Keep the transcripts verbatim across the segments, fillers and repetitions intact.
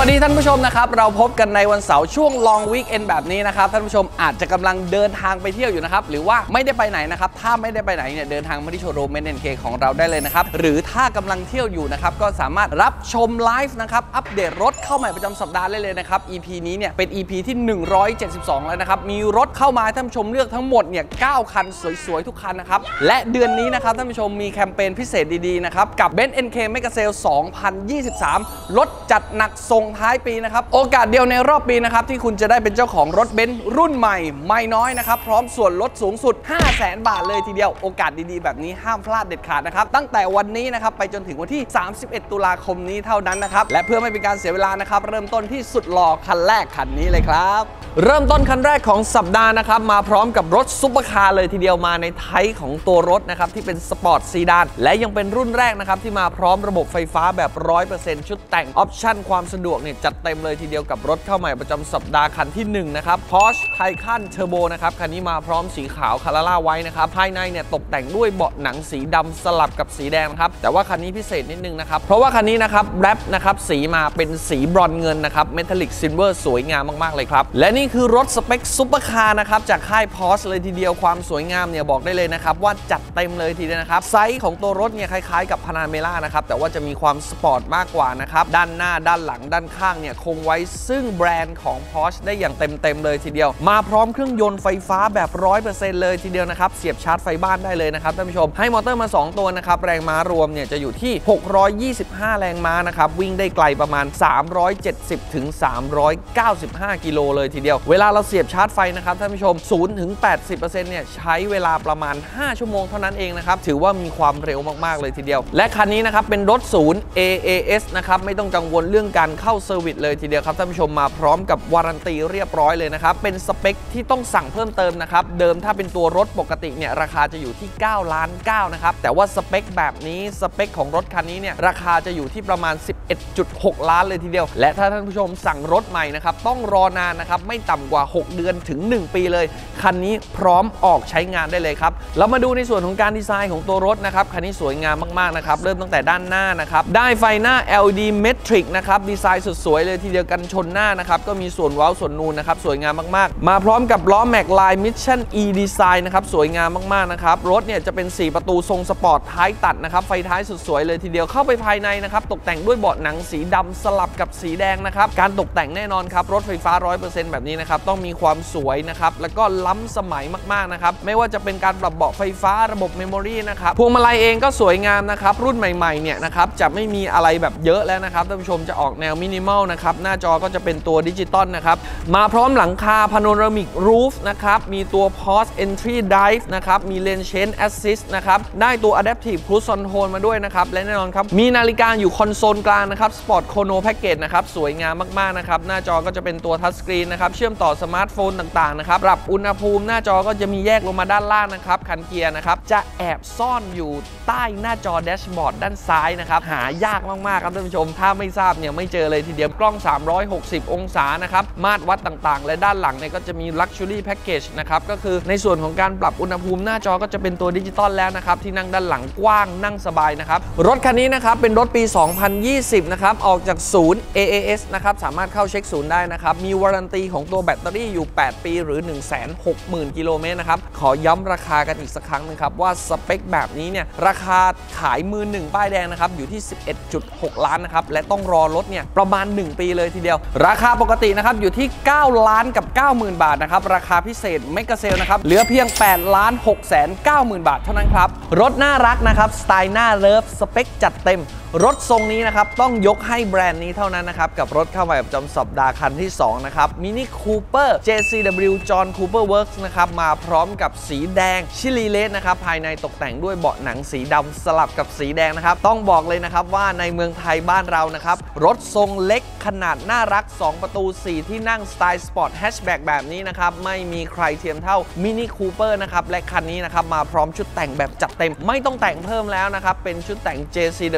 วัสดีท่านผู้ชมนะครับเราพบกันในวันเสาร์ช่วง Long Weekend แบบนี้นะครับท่านผู้ชมอาจจะกำลังเดินทางไปเที่ยวอยู่นะครับหรือว่าไม่ได้ไปไหนนะครับถ้าไม่ได้ไปไหนเนี่ยเดินทางมาที่โชว์รูม เอ็น เค ของเราได้เลยนะครับหรือถ้ากำลังเที่ยวอยู่นะครับก็สามารถรับชมไลฟ์นะครับอัปเดตรถเข้าใหม่ประจำสัปดาห์ได้เลยนะครับ อี พี นี้เนี่ยเป็น อี พี ที่หนึ่งร้อยเจ็ดสิบสองแล้วนะครับมีรถเข้ามาท่านผู้ชมเลือกทั้งหมดเนี่ยเก้าคันสวยๆทุกคันนะครับและเดือนนี้นะครับท่านผู้ชมมีแคมเปญพิเศษดีๆนะครับกับ Benz เอ็น เค Mega Sale สองพันยี่สิบสามรถจัดหนักส่งท้ายปีนะครับโอกาสเดียวในรอบปีนะครับที่คุณจะได้เป็นเจ้าของรถเบนซ์รุ่นใหม่ไม่น้อยนะครับพร้อมส่วนลดสูงสุด ห้าแสน บาทเลยทีเดียวโอกาสดีๆแบบนี้ห้ามพลาดเด็ดขาดนะครับตั้งแต่วันนี้นะครับไปจนถึงวันที่สามสิบเอ็ดตุลาคมนี้เท่านั้นนะครับและเพื่อไม่เป็นการเสียเวลานะครับเริ่มต้นที่สุดหล่อคันแรกคันนี้เลยครับเริ่มต้นคันแรกของสัปดาห์นะครับมาพร้อมกับรถซุปเปอร์คาร์เลยทีเดียวมาในไทป์ของตัวรถนะครับที่เป็นสปอร์ตซีดานและยังเป็นรุ่นแรกนะครับที่มาพร้อมระบบไฟฟ้าแบบ ร้อยเปอร์เซ็นต์ ชุดแต่งออปชั่นความสะดวกเนี่ยจัดเต็มเลยทีเดียวกับรถเข้าใหม่ประจำสัปดาห์คันที่หนึ่งนะครับ Porsche Taycan Turbo นะครับคันนี้มาพร้อมสีขาว Carrara White นะครับภายในเนี่ยตกแต่งด้วยเบาะหนังสีดำสลับกับสีแดงนะครับแต่ว่าคันนี้พิเศษนิดนึงนะครับเพราะว่าคันนี้นะครับแรปนะครับสีมาเป็นสีบรอนเงินนะครับเมทัลลิกซิลเวอร์สวยงามมากๆเลยครับและนี่คือรถสเปคซุปเปอร์คาร์นะครับจากค่าย Porsche เลยทีเดียวความสวยงามเนี่ยบอกได้เลยนะครับว่าจัดเต็มเลยทีเดียวนะครับไซส์ของตัวรถเนี่ยคล้ายๆกับ Panamera นะครับแต่ว่าจะมีความสปอร์ตมากกว่านะครับด้านหน้าด้านหลังด้านข้างเนี่ยคงไว้ซึ่งแบรนด์ของ Porsche ได้อย่างเต็มๆเลยทีเดียวมาพร้อมเครื่องยนต์ไฟฟ้าแบบ ร้อยเปอร์เซ็นต์ เลยทีเดียวนะครับเสียบชาร์จไฟบ้านได้เลยนะครับท่านผู้ชมให้มอเตอร์มาสองตัวนะครับแรงม้ารวมเนี่ยจะอยู่ที่หกร้อยยี่สิบห้าแรงม้านะครับวิ่งได้ไกลประมาณสามร้อยเจ็ดสิบถึงสามร้อยเก้าสิบห้ากิโลเลยทีเดียวเวลาเราเสียบชาร์จไฟนะครับท่านผู้ชม ศูนย์ถึงแปดสิบเปอร์เซ็นต์ เนี่ยใช้เวลาประมาณห้าชั่วโมงเท่านั้นเองนะครับถือว่ามีความเร็วมากๆเลยทีเดียวและคันนี้นะครับเป็นรถศูนย์ เอ เอ เอส นะครับไม่ต้องกังวลเรื่องการเข้าเซอร์วิสเลยทีเดียวครับท่านผู้ชมมาพร้อมกับวารันตีเรียบร้อยเลยนะครับเป็นสเปคที่ต้องสั่งเพิ่มเติมนะครับเดิมถ้าเป็นตัวรถปกติเนี่ยราคาจะอยู่ที่เก้าล้านเก้านะครับแต่ว่าสเปคแบบนี้สเปคของรถคันนี้เนี่ยราคาจะอยู่ที่ประมาณ สิบเอ็ดจุดหก ล้านเลยทีเดียวและถ้าท่านผู้ชมสั่งรถใหม่นะครับต้องรอนานนะครับไม่ต่ำกว่าหกเดือนถึงหนึ่งปีเลยคันนี้พร้อมออกใช้งานได้เลยครับเรามาดูในส่วนของการดีไซน์ของตัวรถนะครับคันนี้สวยงามมากๆนะครับเริ่มตั้งแต่ด้านหน้านะครับได้ไฟหน้า แอล อี ดี Matrix นะครับดีไซน์สุดสวยเลยทีเดียวกันชนหน้านะครับก็มีส่วนเว้าส่วนนูนนะครับสวยงามมากๆมาพร้อมกับล้อแม็กไลน์ Mission E Design นะครับสวยงามมากๆนะครับรถเนี่ยจะเป็นสี่ประตูทรงสปอร์ตท้ายตัดนะครับไฟท้ายสุดสวยเลยทีเดียวเข้าไปภายในนะครับตกแต่งด้วยเบาะหนังสีดำสลับกับสีแดงนะครับการตกแต่งแน่นอนครับรถไฟฟ้า ร้อยเปอร์เซ็นต์ แบบนี้นะครับต้องมีความสวยนะครับแล้วก็ล้ำสมัยมากๆนะครับไม่ว่าจะเป็นการปรับเบาะไฟฟ้าระบบเมมโมรีนะครับพวงมาลัยเองก็สวยงามนะครับรุ่นใหม่ๆเนี่ยนะครับจะไม่มีอะไรแบบเยอะแล้วนะครับท่านผู้ชมจะออกแนวมินิมอลนะครับหน้าจอก็จะเป็นตัวดิจิตอลนะครับมาพร้อมหลังคา Panoramic Roof นะครับมีตัว Porsche Entry Drive นะครับมี Lane Change Assist นะครับได้ตัว Adaptive Cruise Control มาด้วยนะครับและแน่นอนครับมีนาฬิกาอยู่คอนโซลกลางนะครับ Sport Chrono Package นะครับสวยงามมากๆนะครับหน้าจอก็จะเป็นตัวทัชสกรีนนะครับเชื่อมต่อสมาร์ทโฟนต่างๆนะครับปรับอุณหภูมิหน้าจอก็จะมีแยกลงมาด้านล่างนะครับคันเกียร์นะครับจะแอบซ่อนอยู่ใต้หน้าจอแดชบอร์ดด้านซ้ายนะครับหายากมากๆครับท่านผู้ชมถ้าไม่ทราบเนี่ยไม่เจอเลยทีเดียวกล้องสามร้อยหกสิบองศานะครับมาตรวัดต่างๆและด้านหลังเนี่ยก็จะมี Luxury Package นะครับก็คือในส่วนของการปรับอุณหภูมิหน้าจอก็จะเป็นตัวดิจิตอลแล้วนะครับที่นั่งด้านหลังกว้างนั่งสบายนะครับรถคันนี้นะครับเป็นรถปีสองพันยี่สิบนะครับออกจากศูนย์ เอ เอ เอส นะครับสามารถเข้าเช็คศูนย์ได้นะครับมีวารันตีของตัวแบตเตอรี่อยู่แปดปีหรือ หนึ่งแสนหกหมื่น กิโลเมตรนะครับขอย้ำราคากันอีกสักครั้งนึงครับว่าสเปคแบบนี้เนี่ยราคาขายมือหนึ่งป้ายแดงนะครับอยู่ที่ สิบเอ็ดจุดหก ล้านนะครับและต้องรอรถเนี่ยประมาณหนึ่งปีเลยทีเดียวราคาปกตินะครับอยู่ที่เก้าล้านกับ เก้าหมื่น บาทนะครับราคาพิเศษเมกะเซลนะครับเหลือเพียงแปดล้านหกแสนเก้าหมื่น บาทเท่านั้นครับรถน่ารักนะครับสไตล์น่าเลิฟสเปคจัดเต็มรถทรงนี้นะครับต้องยกให้แบรนด์นี้เท่านั้นนะครับกับรถเข้ามาประจำสัปดาห์คันที่สองนะครับ Mini Cooper เจ ซี ดับเบิลยู John Cooper Works นะครับมาพร้อมกับสีแดงชิลีเลสนะครับภายในตกแต่งด้วยเบาะหนังสีดำสลับกับสีแดงนะครับต้องบอกเลยนะครับว่าในเมืองไทยบ้านเรานะครับรถทรงเล็กขนาดน่ารักสองประตูสี่ที่นั่งสไตล์สปอร์ตแฮชแบ็กแบบนี้นะครับไม่มีใครเทียมเท่า Mini Cooper นะครับและคันนี้นะครับมาพร้อมชุดแต่งแบบจัดเต็มไม่ต้องแต่งเพิ่มแล้วนะครับเป็นชุดแต่ง เจ ซี ดับเบิลยู John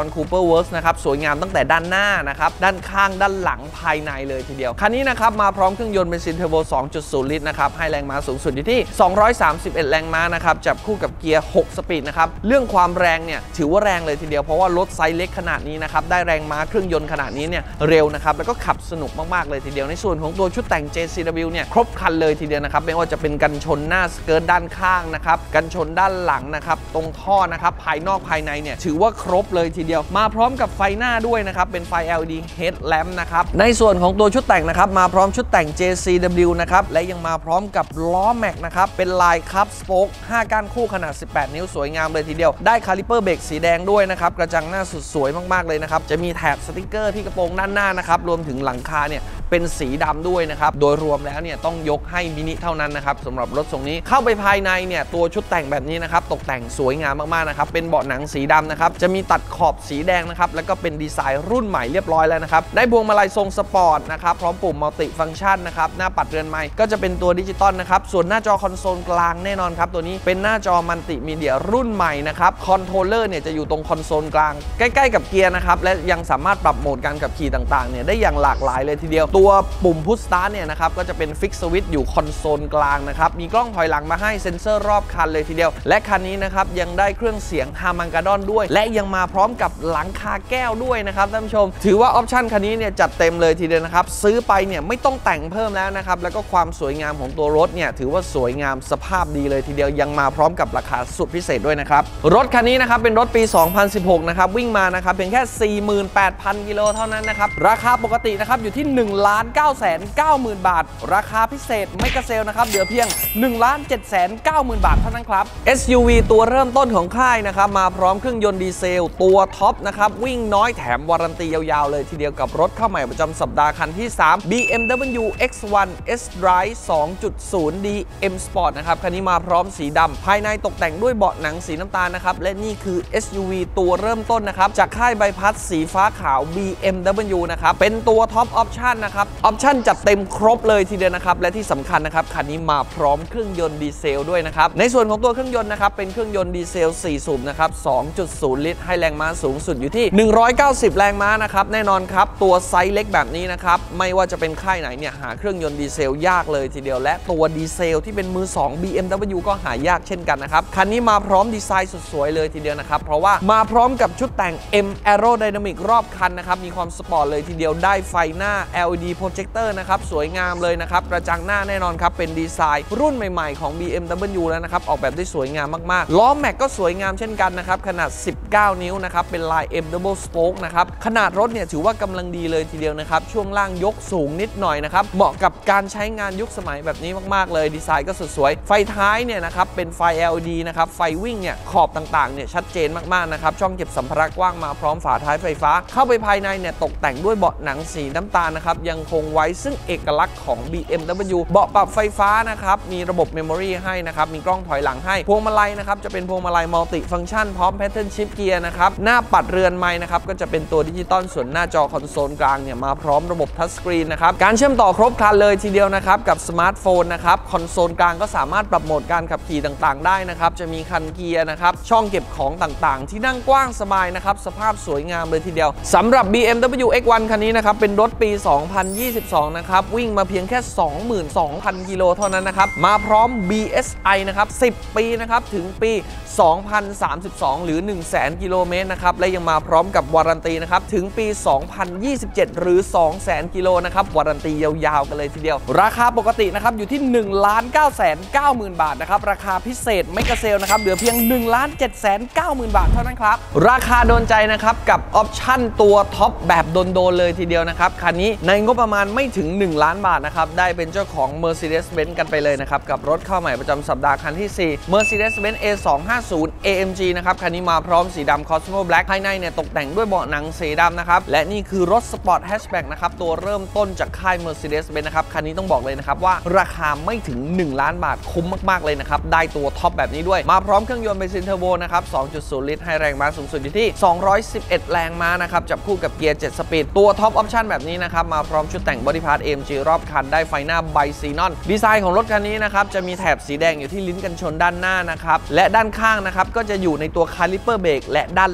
Cooper Works นะครับสวยงามตั้งแต่ด้านหน้านะครับด้านข้างด้านหลังภายในเลยทีเดียวคันนี้นะครับมาพร้อมเครื่องยนต์เบนซินเทอร์โบ สองจุดศูนย์ ลิตรนะครับให้แรงม้าสูงสุดอยู่ที่สองร้อยสามสิบเอ็ดแรงม้านะครับจับคู่กับเกียร์หกสปีดนะครับเรื่องความแรงเนี่ยถือว่าแรงเลยทีเดียวเพราะว่ารถไซส์เล็กขนาดนี้นะครับได้แรงม้าเครื่องยนต์ขนาดนี้เนี่ยเร็วนะครับแล้วก็ขับสนุกมากๆเลยทีเดียวในส่วนของตัวชุดแต่ง เจ ซี ดับเบิลยู เนี่ยครบคันเลยทีเดียวนะครับไม่ว่าจะเป็นกันชนหน้าสเกิร์ตด้านข้างนะครับกันชนด้านหลังนะครับตรงท่อนะครับภายนอกภายในเนี่ยถือว่าครบเลยทีเดียวมาพร้อมกับไฟหน้าด้วยนะครับเป็นไฟ แอล อี ดี Headlamp นะครับในส่วนของตัวชุดแต่งนะครับมาพร้อมชุดแต่ง เจ ซี ดับเบิลยู นะครับและยังมาพร้อมกับล้อแม็กนะครับเป็นลายคับสโป๊กห้าก้านคู่ขนาดสิบแปดนิ้วสวยงามเลยทีเดียวได้คาลิเปอร์เบรกสีแดงด้วยนะครับกระจังหน้าสุดสวยมากๆเลยนะครับจะมีแถบสติกเกอร์ที่กระโปรงด้านหน้านะครับรวมถึงหลังคาเนี่ยเป็นสีดำด้วยนะครับโดยรวมแล้วเนี่ยต้องยกให้มินิเท่านั้นนะครับสำหรับรถทรงนี้เข้าไปภายในเนี่ยตัวชุดแต่งแบบนี้นะครับตกแต่งสวยงามมากๆนะครับเป็นเบาะหนังสีดำนะครับจะมีตัดขอบสีแดงนะครับแล้วก็เป็นดีไซน์รุ่นใหม่เรียบร้อยแล้วนะครับได้พวงมาลัยทรงสปอร์ตนะครับพร้อมปุ่มมัลติฟังก์ชันนะครับหน้าปัดเรือนไม้ก็จะเป็นตัวดิจิตอลนะครับส่วนหน้าจอคอนโซลกลางแน่นอนครับตัวนี้เป็นหน้าจอมัลติมีเดียรุ่นใหม่นะครับคอนโทรลเลอร์เนี่ยจะอยู่ตรงคอนโซลกลางใกล้ๆกับเกียร์นะครับและยังสามารถปรับโหมดการขับขี่ต่างๆเนี่ยได้อย่างหลากหลายเลยทีเดียวตัวปุ่มพุชสตาร์ทเนี่ยนะครับก็จะเป็นฟิกสวิตช์อยู่คอนโซลกลางนะครับมีกล้องถอยหลังมาให้เซ็นเซอร์รอบคันเลยทีเดียวและคันนี้นะครับยังได้เครื่องเสียงฮามันกาดอนด้วยและยังมาพร้อมกับหลังคาแก้วด้วยนะครับท่านผู้ชมถือว่าออปชั่นคันนี้เนี่ยจัดเต็มเลยทีเดียวนะครับซื้อไปเนี่ยไม่ต้องแต่งเพิ่มแล้วนะครับแล้วก็ความสวยงามของตัวรถเนี่ยถือว่าสวยงามสภาพดีเลยทีเดียวยังมาพร้อมกับราคาสุดพิเศษด้วยนะครับรถคันนี้นะครับเป็นรถปี สองพันสิบหก นะครับวิ่งมานะครับเพียงแค่ สี่หมื่นแปดพัน กิโลเท่านั้นนะครับราคาปกตินะครับอยู่ที่ หนึ่งล้านเก้าแสนเก้าหมื่น บาทราคาพิเศษไม่กระเซลนะครับเหลือเพียง หนึ่งล้านเจ็ดแสนเก้าหมื่น บาทเท่านั้นครับ เอส ยู วี ตัวเริ่มต้นของค่ายนะครับมาพร้อมเครื่องยนต์ดีเซลตัวท็อปนะครับวิ่งน้อยแถมวารันตียาวๆเลยทีเดียวกับรถเข้าใหม่ประจำสัปดาห์คันที่ สาม บี เอ็ม ดับเบิลยู เอ็กซ์ วัน เอส Drive สองจุดศูนย์ ดี เอ็ม Sport นะครับคันนี้มาพร้อมสีดำภายในตกแต่งด้วยเบาะหนังสีน้ำตาลนะครับและนี่คือ เอส ยู วี ตัวเริ่มต้นนะครับจากค่ายใบพัดสีฟ้าขาว บี เอ็ม ดับเบิลยู นะครับเป็นตัวท็อปออปชั่นนะครับออปชั่นจัดเต็มครบเลยทีเดียวนะครับและที่สำคัญนะครับคันนี้มาพร้อมเครื่องยนต์ดีเซลด้วยนะครับในส่วนของตัวเครื่องยนต์นะครับเป็นเครื่องยนต์ดีเซลสี่สูบนะครับ สองจุดศูนย์ ลิตรให้แรงม้าสูงสุดอยู่ที่หนึ่งร้อยเก้าสิบแรงม้านะครับแน่นอนครับตัวไซส์เล็กแบบนี้นะครับไม่ว่าจะเป็นค่ายไหนเนี่ยหาเครื่องยนต์ดีเซลยากเลยทีเดียวและตัวดีเซลที่เป็นมือสอง บี เอ็ม ดับเบิลยู ก็หายากเช่นกันนะครับคันนี้มาพร้อมดีไซน์สุดสวยเลยทีเดียวนะครับเพราะว่ามาพร้อมกับชุดแต่ง M Aerodynamic รอบคันนะครับมีความสปอร์ตเลยทีเดียวได้ไฟหน้า แอล อี ดี Projector นะครับสวยงามเลยนะครับกระจังหน้าแน่นอนครับเป็นดีไซน์รุ่นใหม่ๆของ บี เอ็ม ดับเบิลยู แล้วนะครับออกแบบได้สวยงามมากๆล้อแม็กก็สวยงามเช่นกันนะครับขนาดสิบเก้านิ้วนะครับเป็นลาย M Double Spoke นะครับขนาดรถเนี่ยถือว่ากำลังดีเลยทีเดียวนะครับช่วงล่างยกสูงนิดหน่อยนะครับเหมาะกับการใช้งานยุคสมัยแบบนี้มากๆเลยดีไซน์ก็สุดสวยไฟท้ายเนี่ยนะครับเป็นไฟ แอล อี ดี นะครับไฟวิ่งเนี่ยขอบต่างๆเนี่ยชัดเจนมากๆนะครับช่องเก็บสัมภาระกว้างมาพร้อมฝาท้ายไฟฟ้าเข้าไปภายในเนี่ยตกแต่งด้วยเบาะหนังสีน้ำตาลนะครับยังคงไว้ซึ่งเอกลักษณ์ของ บี เอ็ม ดับเบิลยู เบาะปรับไฟฟ้านะครับมีระบบเมมโมรีให้นะครับมีกล้องถอยหลังให้พวงมาลัยนะครับจะเป็นพวงมาลัยมัลติฟังก์ชันพร้อมแพทเทิร์นชิฟเกียร์นะครับหน้าปัดเรือนไม้นะครับก็จะเป็นตัวดิจิตอลส่วนหน้าจอคอนโซลกลางเนี่ยมาพร้อมระบบทัชสกรีนนะครับการเชื่อมต่อครบครันเลยทีเดียวนะครับกับสมาร์ทโฟนนะครับคอนโซลกลางก็สามารถปรับโหมดการขับขี่ต่างๆได้นะครับจะมีคันเกียร์นะครับช่องเก็บของต่างๆที่นั่งกว้างสบายนะครับสภาพสวยงามเลยทีเดียวสำหรับ บี เอ็ม ดับเบิลยู เอ็กซ์ วัน คันนี้นะครับเป็นรถปี สองพันยี่สิบสอง นะครับวิ่งมาเพียงแค่ สองหมื่นสองพัน กิโลเท่านั้นนะครับมาพร้อม บี เอส ไอ นะครับสิบปีนะครับถึงปี สองพันสามสิบสอง หรือ หนึ่งแสน กิโลเมตรนะครับและยังมาพร้อมกับวารันตีนะครับถึงปี สองพันยี่สิบเจ็ด หรือ สองแสน กิโลนะครับวารันตียาวๆกันเลยทีเดียวราคาปกตินะครับอยู่ที่ หนึ่งล้านเก้าแสนเก้าหมื่น บาทนะครับราคาพิเศษไม่กระเซลนะครับเหลือเพียง หนึ่งล้านเจ็ดแสนเก้าหมื่น บาทเท่านั้นครับราคาโดนใจนะครับกับออปชั่นตัวท็อปแบบโดนๆเลยทีเดียวนะครับคันนี้ในงบประมาณไม่ถึงหนึ่งล้านบาทนะครับได้เป็นเจ้าของ Mercedes-Benz กันไปเลยนะครับกับรถเข้าใหม่ประจำสัปดาห์คันที่ สี่ Mercedes-Benz เอ สองห้าศูนย์ เอ เอ็ม จี นะครับคันนี้มาพร้อมสีดำ Cosmo Black ภายในเนี่ยตกแต่งด้วยเบาะหนังสีดำนะครับและนี่คือรถสปอร์ตแฮชแบ็กนะครับตัวเริ่มต้นจากค่าย Mercedes-Benz นะครับคันนี้ต้องบอกเลยนะครับว่าราคาไม่ถึงหนึ่งล้านบาทคุ้มมากๆเลยนะครับได้ตัวท็อปแบบนี้ด้วยมาพร้อมเครื่องยนต์เบนซินเทอร์โบนะครับ สองจุดศูนย์ ลิตรให้แรงม้าสูงสุดอยู่ที่สองร้อยสิบเอ็ดแรงม้านะครับจับคู่กับเกียร์เจ็ดสปีดตัวท็อปออปชั่นแบบนี้นะครับมาพร้อมชุดแต่งบอดี้พาร์ท เอ็ม จี รอบคันได้ไฟหน้าไบซีนอนดีไซน์ของรถคันนี้นะครับจะมีแถบสีแดงอยู่ที่ลิ้นกันชนด้านหน้านะครับและด้านข้างนะครับก็จะอยู่ในตัวคาลิเปอร์เบรกและด้านหลังนะครับ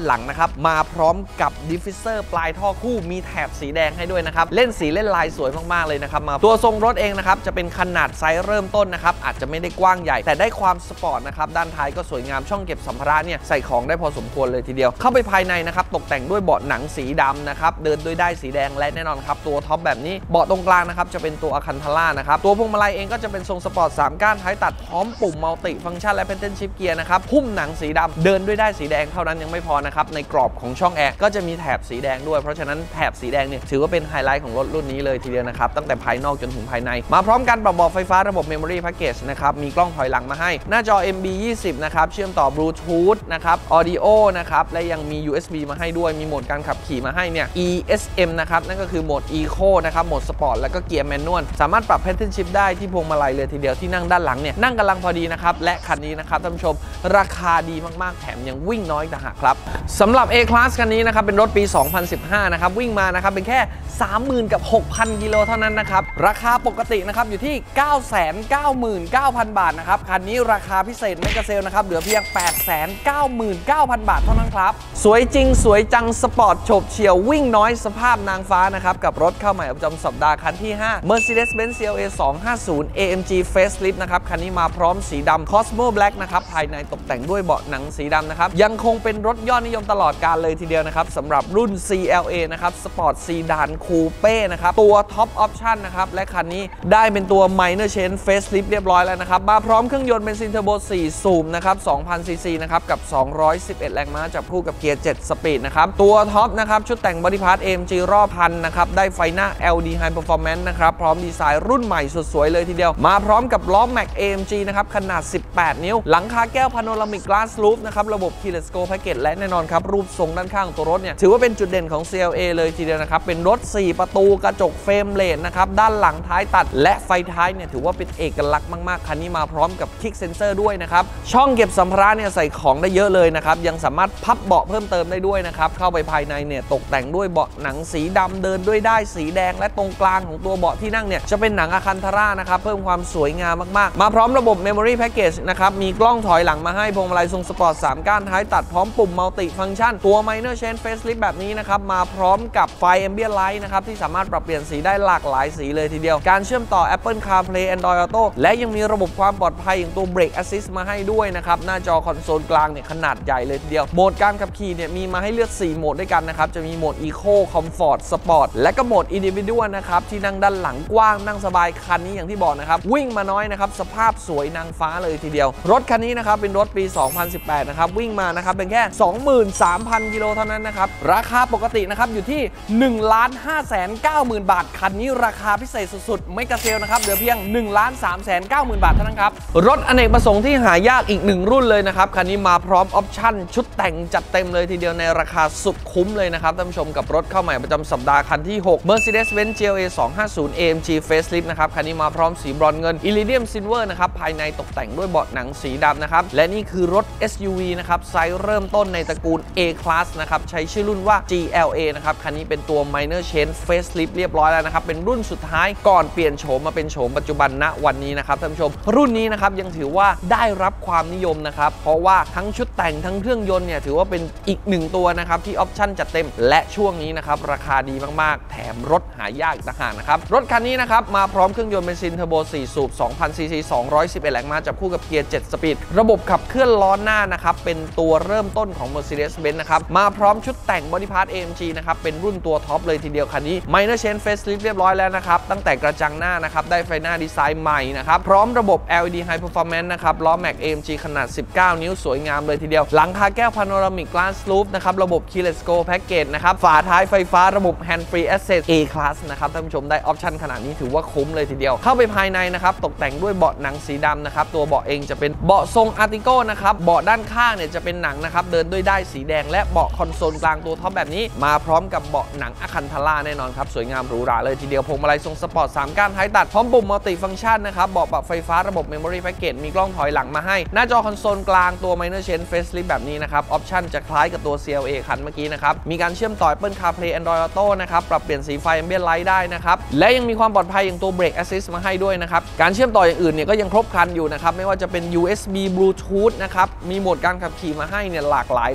นะครับมาพร้อมกับดิฟฟิวเซอร์ปลายท่อคู่มีแถบสีแดงให้ด้วยนะครับเล่นสีเล่นลายสวยมากๆเลยนะครับมาตัวทรงรถเองนะครับจะเป็นขนาดไซส์เริ่มต้นนะครับอาจจะไม่ได้กว้างใหญ่แต่ได้ความสปอร์ตนะครับด้านท้ายก็สวยงามช่องเก็บสัมภาระเนี่ยใส่ของได้พอสมควรเลยทีเดียวเข้าไปภายในนะครับตกแต่งด้วยเบาะหนังสีดำนะครับเดินด้วยได้สีแดงและแน่นอนครับตัวท็อปแบบนี้เบาะตรงกลางนะครับจะเป็นตัวอะคันทาร่านะครับตัวพวงมาลัยเองก็จะเป็นทรงสปอร์ตสามก้านท้ายตัดพร้อมปุ่มมัลติฟังก์ชันและเพนเทนชิพเกียร์นะครับหุ้มหนังสีดำเดินด้วยได้สีแดงเท่านั้นยังไม่พอนะครับในกรอบของช่องแอร์ก็จะมีแถบสีแดงด้วยเพราะฉะนั้นแถบสีแดงเนี่ยถือว่าเป็นไฮไลท์ของรถรุ่นนี้เลยทีเดียวนะครับตั้งแต่ภายนอกจนถึงภายในมาพร้อมกันปรับเบาะไฟฟ้าระบบ Memory Package นะครับมีกล้องถอยหลังมาให้หน้าจอ เอ็ม บี ยี่สิบ นะครับเชื่อมต่อบลูทูธนะครับ Audio นะครับและยังมี ยู เอส บี มาให้ด้วยมีโหมดการขับขี่มาให้เนี่ย อี เอส เอ็ม นะครับนั่นก็คือโหมด Eco นะครับโหมดสปอร์ตแล้วก็เกียร์แมนนวลสามารถปรับ Pattern Shift ได้ที่พวงมาลัยเลยทีเดียวที่นั่งด้านหลังเนี่ยนั่งกำลังพอดีนะครับและคันนี้นะครับท่านผู้ชมราคาดีมากๆแถมยังวิ่งน้อยต่างหากครับสำหรับ A-Class คันนี้นะครับเป็นรถปี สองพันสิบห้า นะครับวิ่งมานะครับเป็นแค่ สามหมื่น กับ หกพัน กิโลเท่านั้นนะครับราคาปกตินะครับอยู่ที่ เก้าแสนเก้าหมื่นเก้าพัน บาทนะครับคันนี้ราคาพิเศษเมกะเซลนะครับเหลือเพียง แปดแสนเก้าหมื่นเก้าพัน บาทเท่านั้นครับสวยจริงสวยจังสปอร์ตโฉบเฉี่ยววิ่งน้อยสภาพนางฟ้านะครับกับรถเข้าใหม่ประจำสัปดาห์คันที่ ห้า Mercedes-Benz ซี แอล เอ สองห้าศูนย์ เอ เอ็ม จี Facelift นะครับคันนี้มาพร้อมสีดำ Cosmo Black นะครับภายในตกแต่งด้วยเบาะหนังสีดำนะครับยังคงเป็นรถยอดนิยมตลอดกาลเลยทีเดียวนะครับสำหรับรุ่น ซี แอล เอ นะครับสปอร์ตซีดานคูเป้นะครับตัวท็อปออปชั่นนะครับและคันนี้ได้เป็นตัว Minor Change Facelift เรียบร้อยแล้วนะครับมาพร้อมเครื่องยนต์เบนซินเทอร์โบสี่สูบนะครับ สองพัน ซี ซี นะครับกับสองร้อยสิบเอ็ดแรงม้าจับคู่กับเกียร์เจ็ดสปีดนะครับตัวท็อปนะครับชุดแต่งบอดี้พาร์ท เอ เอ็ม จี รอบพันนะครับได้ไฟหน้า แอล อี ดี High Performance นะครับพร้อมดีไซน์รุ่นใหม่สุดสวยเลยทีเดียวมาพร้อมกับล้อ Max เอ เอ็ม จี นะครับขนาดสิบแปดนิ้วหลังคาแก้ว Panoramic Glass Roof นะครับระบบ Keyless Go Package และแน่นอนครับรูปทรงด้านข้างตัวรถเนี่ยถือว่าเป็นจุดเด่นของ ซี แอล เอ เลยทีเดียวนะครับเป็นรถสี่ประตูกระจกเฟรมเลนนะครับด้านหลังท้ายตัดและไฟท้ายเนี่ยถือว่าเป็นเอกลักษณ์มากๆคันนี้มาพร้อมกับ Kick Sensor ด้วยนะครับช่องเก็บสัมภาระเนี่ยใส่ของได้เยอะเลยนะครับยังสามารถพับเบาะเพิ่มเติมได้ด้วยนะครับเข้าไปภายในเนี่ยตกแต่งด้วยเบาะหนังสีดำเดินด้วยได้สีแดงและตรงกลางของตัวเบาะที่นั่งเนี่ยจะเป็นหนังอะคันทาร่านะครับเพิ่มความสวยงามมากๆมาพร้อมระบบ Memory Package นะครับมีกล้องถอยหลังมาให้พวงมาลัยทรงสปอร์ตสามก้านท้ายตัดพร้อมปุ่มมัลติฟังก์ชันตัว Minor Change Facelift แบบนี้นะครับมาพร้อมกับไฟ Ambient Light นะครับที่สามารถปรับเปลี่ยนสีได้หลากหลายสีเลยทีเดียวการเชื่อมต่อ Apple CarPlay Android Auto และยังมีระบบความปลอดภัยอย่างตัว Brake Assist มาให้ด้วยนะครับหน้าจอคอนโซลกลางเนี่ยขนาดใหญ่เลยทีเดียวโหมดการขับขี่เนี่ยมีมาให้เลือกสี่โหมดด้วยกันนะครับจะมีโหมด Eco Comfort Sport และก็โหมด Individual นะครับที่นั่งด้านหลังกว้างนั่งสบายคันนี้อย่างที่บอกนะครับวิ่งมาน้อยนะครับสภาพสวยนางฟ้าเลยทีเดียวรถคันนี้นะครับเป็นรถปี สองพันสิบแปด นะครับวิ่งมานะครับเป็นแค่ สองหมื่นสามพัน กิโลเท่านั้นนะครับราคาปกตินะครับอยู่ที่ หนึ่งล้านห้าแสนเก้าหมื่น บาทคันนี้ราคาพิเศษสุดๆไม่กระเซลนะครับเหลือเพียง หนึ่งล้านสามแสนเก้าหมื่น บาทเท่านั้นครับรถอเนกประสงค์ที่หายากอีกหนึ่งรุ่นเลยนะครับคันนี้มาพร้อมออปชั่นชุดแต่งจัดเต็มเลยทีเดียวในราคาสุดคุ้มเลยนะครับท่านผู้ชมกับรถเข้าใหม่ประจำสัปดาห์คันที่ หก Mercedes-Benz ซี แอล เอ สองห้าศูนย์ เอ เอ็ม จี Facelift นะครับคันนี้มาพร้อมสีบรอนซ์เงิน Iridium Silver นะครับภายในตกแต่งด้วยเบาะหนังสีดำนะครับและนี่คือรถ เอส ยู วี นะครับไซส์เริ่มต้นในตระกูล A-Class นะครับใช้ชื่อรุ่นว่า จี แอล เอ นะครับคันนี้เป็นตัว Minor Change Facelift เรียบร้อยแล้วนะครับเป็นรุ่นสุดท้ายก่อนเปลี่ยนโฉมมาเป็นโฉมปัจจุบันณวันนี้นะครับท่านผู้ชมรุ่นนี้นะครับยังถือว่าได้รับความนิยมนะครับเพราะว่าทั้งชุดแต่งทั้งเครื่องยนต์เนี่ยถือว่าเป็นอีกหนึ่งตัวนะครับที่ออปชั่นจัดเต็มและช่วงนี้นะครับราคาดีมากๆแถมรถหายากต่างหากนะครับรถคันนี้นะครับมาพร้อมเครื่องยนต์เบนซินเทอร์โบสี่สูบ สองพัน ซี ซี สองร้อยสิบเอ็ดแรงม้าจับคู่กับเกียร์เจ็ดสปีดระบบขับเคลื่อนล้อหน้านะครับเป็นตัวเริ่มต้นของ Mercedes-Benz นะครับมาพร้อมชุดแต่ง Body Part เอ เอ็ม จี นะครับเป็นรุ่นตัวท็อปเลยทีเดียวคันนี้ Minor Change Facelift เรียบร้อยแล้วนะครับตั้งแต่กระจังหน้านะครับได้ไฟหน้าดีไซน์ใหม่นะครับพร้อมระบบ แอล อี ดี High Performance นะครับล้อ Max เอ เอ็ม จี ขนาดสิบเก้านิ้วสวยงามเลยทีเดียวหลังคาแก้ว Panoramic Glass Roof นะครับระบบ Keyless Go Package นะครับฝาท้ายไฟฟ้าระบบ Hand Free Access A-Class นะครับท่านผู้ชมได้ออปชั่นขนาดนี้ถือว่าคุ้มเลยทีเดียวเข้าไปภายในนะครับตกแต่งด้วยเบาะหนังสีดำนะครับตัวเบาะเองจะเป็นเบาะทรง Artico นะครับเบาะด้านข้างเนี่ยจะเป็นหนังนะครับเดินด้วยได้สีแดงและเบาะคอนโซลกลางตัวท็อปแบบนี้มาพร้อมกับเบาะหนังอะคันทาร่าแน่นอนครับสวยงามหรูหราเลยทีเดียวพวงมาลัยทรงสปอร์ตสามก้านท้ายตัดพร้อมปุ่มมัลติฟังก์ชันนะครับเบาะปรับไฟฟ้าระบบ Memory Package มีกล้องถอยหลังมาให้หน้าจอคอนโซลกลางตัว Minor Change Facelift แบบนี้นะครับออปชั่นจะคล้ายกับตัว ซี แอล เอ คันเมื่อกี้นะครับมีการเชื่อมต่อ Apple CarPlay Android Auto นะครับปรับเปลี่ยนสีไฟ Ambient Light ได้นะครับและยังมีความปลอดภัยอย่างตัว Brake Assist มาให้ด้วยนะครับการเชื่อมต่ออย่างอื่นเนี่ยก็ยังครบครันอยู่นะครับไม่ว่าจะเป็น ยู เอส บี Bluetooth นะครับมีโหมดการขับขี่มาให้เนี่ยหลากหลายเลยทีเดียวที่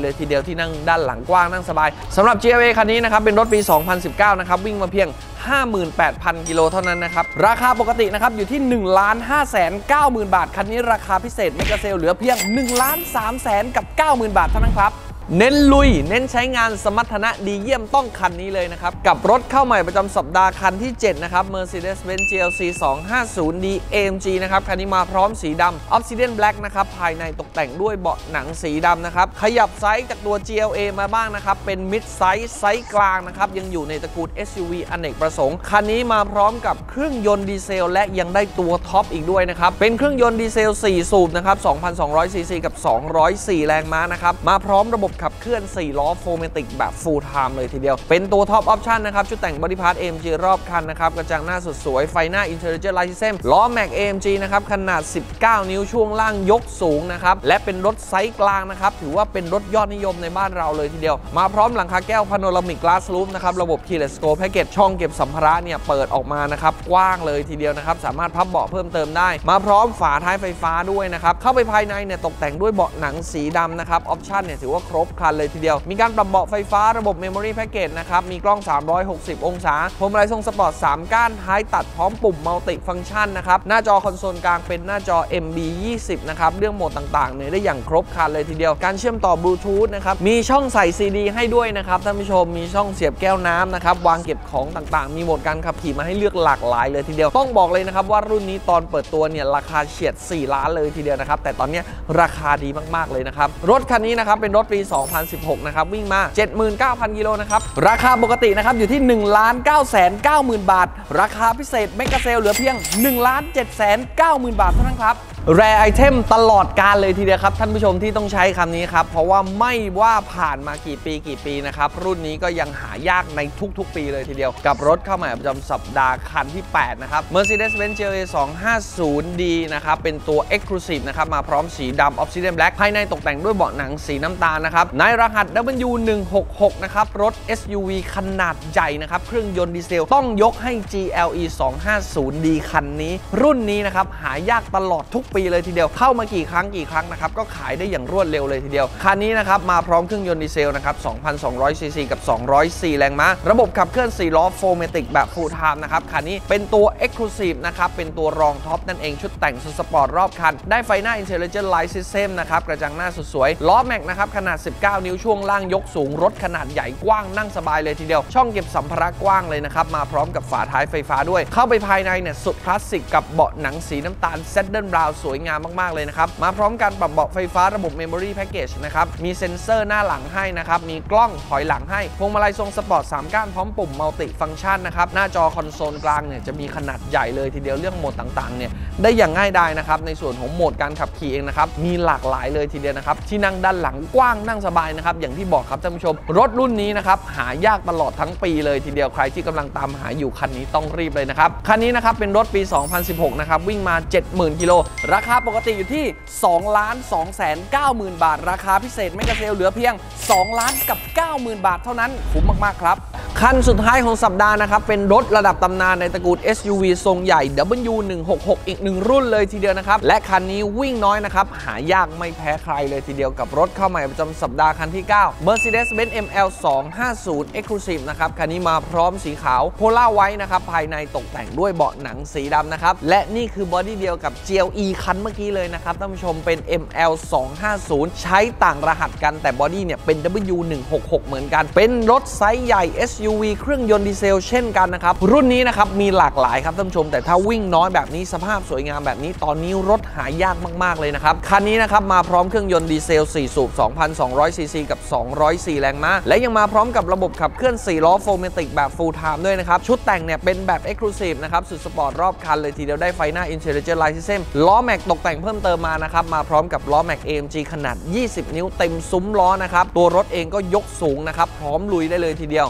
ที่นั่งด้านหลังกว้างนั่งสบายสำหรับ จี แอล เอ คันนี้นะครับเป็นรถปี สองพันสิบเก้า นะครับวิ่งมาเพียง ห้าหมื่นแปดพัน กิโลเท่านั้นนะครับราคาปกตินะครับอยู่ที่ หนึ่งล้านห้าแสนเก้าหมื่น บาทคันนี้ราคาพิเศษเมกะเซลเหลือเพียง หนึ่งล้านสามแสนกับเก้าหมื่น บาทเท่านั้นครับเน้นลุยเน้นใช้งานสมรรถนะดีเยี่ยมต้องคันนี้เลยนะครับกับรถเข้าใหม่ประจำสัปดาห์คันที่เจ็ดนะครับ Mercedes-Benz จี แอล ซี สองห้าศูนย์ ดี เอ เอ็ม จี นะครับคันนี้มาพร้อมสีดำ Obsidian Black นะครับภายในตกแต่งด้วยเบาะหนังสีดำนะครับขยับไซส์จากตัว จี แอล เอ มาบ้างนะครับเป็น Mid Size ไซส์กลางนะครับยังอยู่ในตระกูล เอส ยู วี อเนกประสงค์คันนี้มาพร้อมกับเครื่องยนต์ดีเซลและยังได้ตัวท็อปอีกด้วยนะครับเป็นเครื่องยนต์ดีเซลสี่สูบนะครับ สองพันสองร้อย ซี ซี กับ สองร้อยสี่ แรงม้านะครับมาพร้อมระบบขับเคลื่อนสี่ล้อโฟเมติกแบบ Full Time เลยทีเดียวเป็นตัวท็อปออปชั่นนะครับชุดแต่งบอดี้พาร์ท เอ เอ็ม จี รอบคันนะครับกระจังหน้าสุดสวยไฟหน้า Intelligent Light System ล้อ Max เอ เอ็ม จี นะครับขนาดสิบเก้านิ้วช่วงล่างยกสูงนะครับและเป็นรถไซส์กลางนะครับถือว่าเป็นรถยอดนิยมในบ้านเราเลยทีเดียวมาพร้อมหลังคาแก้ว Panoramic Glass Roof นะครับระบบ Keyless Go Package ช่องเก็บสัมภาระเนี่ยเปิดออกมานะครับกว้างเลยทีเดียวนะครับสามารถพับเบาะเพิ่มเติมได้มาพร้อมฝาท้ายไฟฟ้าด้วยนะครับเข้าไปภายในเนี่ยตกแต่งด้วยเบาะหนังสีดำนะครับออปชั่นเนี่ยถือว่าครบครันเลยทีเดียวมีการปรับเบาะไฟฟ้าระบบ Memory Package นะครับมีกล้องสามร้อยหกสิบองศาพวงมาลัยทรงสปอร์ตสามก้านท้ายตัดพร้อมปุ่มมัลติฟังก์ชันนะครับหน้าจอคอนโซลกลางเป็นหน้าจอ เอ็ม บี ยี่สิบ นะครับเรื่องโหมดต่างๆเนี่ยได้อย่างครบครันเลยทีเดียวการเชื่อมต่อบลูทูธนะครับมีช่องใส่ ซี ดี ให้ด้วยนะครับท่านผู้ชมมีช่องเสียบแก้วน้ำนะครับวางเก็บของต่างๆมีโหมดการขับขี่มาให้เลือกหลากหลายเลยทีเดียวต้องบอกเลยนะครับว่ารุ่นนี้ตอนเปิดตัวเนี่ยราคาเฉียดสี่ล้านเลยทีเดียวนะครับแต่ตอนนี้ราคาดีมากๆเลยนะครับรถคันนี้นะครับเป็นรถปี สองพันสิบหก นะครับวิ่งมา เจ็ดหมื่นเก้าพัน กิโลนะครับราคาปกตินะครับอยู่ที่ หนึ่งล้านเก้าแสนเก้าหมื่น บาทราคาพิเศษเมกะเซลเหลือเพียง หนึ่งล้านเจ็ดแสนเก้าหมื่น บาทเท่านั้นครับแรร์ไอเทมตลอดกาลเลยทีเดียวครับท่านผู้ชมที่ต้องใช้คำนี้ครับเพราะว่าไม่ว่าผ่านมากี่ปีกี่ปีนะครับรุ่นนี้ก็ยังหายากในทุกๆปีเลยทีเดียวกับรถเข้าใหม่ประจำสัปดาห์คันที่แปดนะครับ Mercedes-Benz จี แอล เอ สองห้าศูนย์ ดี นะครับเป็นตัว Exclusive นะครับมาพร้อมสีดำ Obsidian Black ภายในตกแต่งด้วยเบาะหนังสีน้ำตาลนะครับในรหัส ดับเบิลยู หนึ่งหกหก นะครับรถ เอส ยู วี ขนาดใหญ่นะครับเครื่องยนต์ดีเซลต้องยกให้ จี แอล อี สองห้าศูนย์ ดี คันนี้รุ่นนี้นะครับหายากตลอดทุกปีเลยทีเดียวเข้ามากี่ครั้งกี่ครั้งนะครับก็ขายได้อย่างรวดเร็วเลยทีเดียวคันนี้นะครับมาพร้อมเครื่องยนต์ดีเซลนะครับ สองพันสองร้อย ซี ซี กับ สองร้อยสี่ แรงม้าระบบขับเคลื่อนสี่ล้อโฟเมติกแบบ Full Time นะครับคันนี้เป็นตัว Exclusive นะครับเป็นตัวรองท็อปนั่นเองชุดแต่งสุดสปอร์ตรอบคันได้ไฟหน้า Intelligent Light System นะครับกระจังหน้าสุดสวยล้อแม็กนะครับขนาดสิบเก้านิ้วช่วงล่างยกสูงรถขนาดใหญ่กว้างนั่งสบายเลยทีเดียวช่องเก็บสัมภาระกว้างเลยนะครับมาพร้อมกับฝาท้ายไฟฟ้าด้วยเข้าไปภายในเนี่ยสุดคลาสสิกกับเบาะหนังสีน้ำตาล Saddle Brown สวยงามมากๆเลยนะครับมาพร้อมการปรับเบาะไฟฟ้าระบบ Memory Package นะครับมีเซ็นเซอร์หน้าหลังให้นะครับมีกล้องถอยหลังให้พวงมาลัยทรงสปอร์ตสามก้านพร้อมปุ่มมัลติฟังก์ชันนะครับหน้าจอคอนโซลกลางเนี่ยจะมีขนาดใหญ่เลยทีเดียวเรื่องโหมดต่างๆเนี่ยได้อย่างง่ายดายนะครับในส่วนของโหมดการขับขี่เองนะครับมีหลากหลายเลยทีเดียวนะครับที่นั่งด้านหลังกว้างนั่งสบายนะครับอย่างที่บอกครับท่านผู้ชมรถรุ่นนี้นะครับหายากตลอดทั้งปีเลยทีเดียวใครที่กำลังตามหาอยู่คันนี้ต้องรีบเลยนะครับคันนี้นะครับเป็นรถปี สองพันสิบหก นะครับวิ่งมา เจ็ดหมื่น กิโลราคาปกติอยู่ที่ สองล้านสองแสนเก้าหมื่น บาทราคาพิเศษเมกะเซลเหลือเพียง สองล้านกับเก้าหมื่น บาทเท่านั้นคุ้มมากๆครับคันสุดท้ายของสัปดาห์นะครับเป็นรถระดับตำนานในตระกูล เอส ยู วี ทรงใหญ่ ดับเบิลยู หนึ่งหกหก อีกหนึ่งรุ่นเลยทีเดียวนะครับและคันนี้วิ่งน้อยนะครับหายากไม่แพ้ใครเลยทีเดียวกับรถเข้าใหม่ประจำสัปดาห์คันที่เก้า Mercedes-Benz เอ็ม แอล สองห้าศูนย์ Exclusive นะครับคันนี้มาพร้อมสีขาวโพล่าไว้นะครับภายในตกแต่งด้วยเบาะหนังสีดำนะครับและนี่คือบอดี้เดียวกับ จี แอล อี คันเมื่อกี้เลยนะครับท่านผู้ชมเป็น เอ็ม แอล สองห้าศูนย์ ใช้ต่างรหัสกันแต่บอดี้เนี่ยเป็น ดับเบิลยู หนึ่งหกหก เหมือนกันเป็นรถไซส์ใหญ่ เอส ยู วี เครื่องยนต์ดีเซลเช่นกันนะครับรุ่นนี้นะครับมีหลากหลายครับท่านผู้ชมแต่ถ้าวิ่งน้อยแบบนี้สภาพสวยงามแบบนี้ตอนนี้รถหายากมากๆเลยนะครับคันนี้นะครับมาพร้อมเครื่องยนต์ดีเซลสี่สูบ สองพันสองร้อย ซี ซี กับ สองร้อยสี่ แรงม้าและยังมาพร้อมกับระบบขับเคลื่อนสี่ล้อโฟเมติกแบบ Full Time ด้วยนะครับชุดแต่งเนี่ยเป็นแบบ Exclusive นะครับสุดสปอร์ตรอบคันเลยทีเดียวได้ไฟหน้า Intelligent Light System ล้อแม็กตกแต่งเพิ่มเติมมานะครับมาพร้อมกับล้อแม็ก เอ เอ็ม จี ขนาดยี่สิบนิ้วเต็มซุ้มล้อนะครับตัวรถเองก็ยกสูงนะครับพร้อมลุยได้เลยทีเดียวมองจาก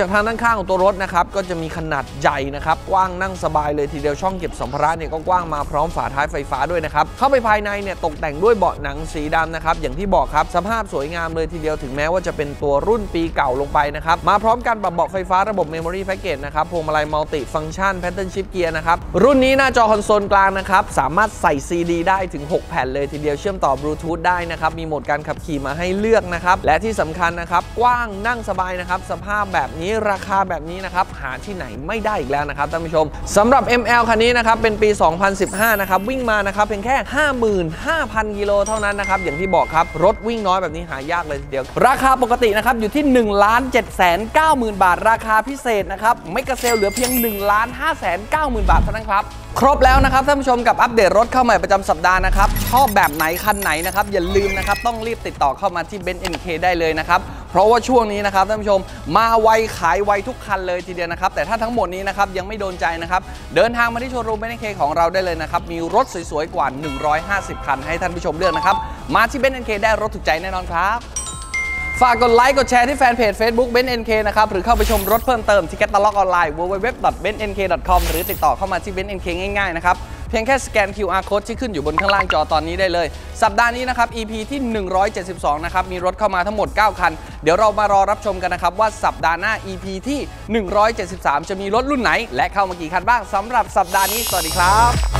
จากทางด้านข้างของตัวรถนะครับก็จะมีขนาดใหญ่นะครับกว้างนั่งสบายเลยทีเดียวช่องเก็บสัมภาระเนี่ยก็กว้างมาพร้อมฝาท้ายไฟฟ้าด้วยนะครับเข้าไปภายในเนี่ยตกแต่งด้วยเบาะหนังสีดำนะครับอย่างที่บอกครับสภาพสวยงามเลยทีเดียวถึงแม้ว่าจะเป็นตัวรุ่นปีเก่าลงไปนะครับมาพร้อมกันกับเบาะไฟฟ้าระบบ Memory Package นะครับพวงมาลัยมัลติฟังก์ชัน Pattern Shift Gear นะครับรุ่นนี้หน้าจอคอนโซลกลางนะครับสามารถใส่ ซี ดี ได้ถึงหกแผ่นเลยทีเดียวเชื่อมต่อบลูทูธได้นะครับมีโหมดการขับขี่มาให้เลือกนะครับและที่สำคัญนะครับกว้างนั่งสบายนะครับสภาพแบบนี้ราคาแบบนี้นะครับหาที่ไหนไม่ได้อีกแล้วนะครับท่านผู้ชมสำหรับ เอ็ม แอล คันนี้นะครับเป็นปี สองพันสิบห้า นะครับวิ่งมานะครับเพียงแค่ ห้าหมื่นห้าพัน กิโลเท่านั้นนะครับอย่างที่บอกครับรถวิ่งน้อยแบบนี้หายากเลยทีเดียวราคาปกตินะครับอยู่ที่ หนึ่งล้านเจ็ดแสนเก้าหมื่น บาทราคาพิเศษนะครับเมกะเซลเหลือเพียง หนึ่งล้านห้าแสนเก้าหมื่น บาทเท่านั้นครับครบแล้วนะครับท่านผู้ชมกับอัปเดตรถเข้าใหม่ประจำสัปดาห์นะครับชอบแบบไหนคันไหนนะครับอย่าลืมนะครับต้องรีบติดต่อเข้ามาที่ Benz เอ็น เค ได้เลยนะครับเพราะว่าช่วงนี้นะครับท่านผู้ชมมาไวขายไวทุกคันเลยทีเดียวนะครับแต่ถ้าทั้งหมดนี้นะครับยังไม่โดนใจนะครับเดินทางมาที่โชว์รูม Benz เอ็น เค ของเราได้เลยนะครับมีรถสวยๆกว่าหนึ่งร้อยห้าสิบคันให้ท่านผู้ชมเลือกนะครับมาที่ Benz เอ็น เค ได้รถถูกใจแน่นอนครับฝากกดไลค์กดแชร์ที่แฟนเพจ Facebook Benz เอ็น เค นะครับหรือเข้าไปชมรถเพิ่มเติมที่แคตตาล็อกออนไลน์ ดับเบิลยู ดับเบิลยู ดับเบิลยู ดอท เบนซ์ เอ็น เค ดอท คอม หรือติดต่อเข้ามาที่ Benz เอ็น เค ง่ายๆนะครับเพียงแค่สแกน คิว อาร์ Code ที่ขึ้นอยู่บนข้างล่างจอตอนนี้ได้เลยสัปดาห์นี้นะครับ อี พี ที่ หนึ่งร้อยเจ็ดสิบสอง นะครับมีรถเข้ามาทั้งหมดเก้าคันเดี๋ยวเรามารอรับชมกันนะครับว่าสัปดาห์หน้า อี พี ที่ หนึ่งร้อยเจ็ดสิบสาม จะมีรถรุ่นไหนและเข้ามากี่คันบ้างสำหรับสัปดาห์นี้สวัสดีครับ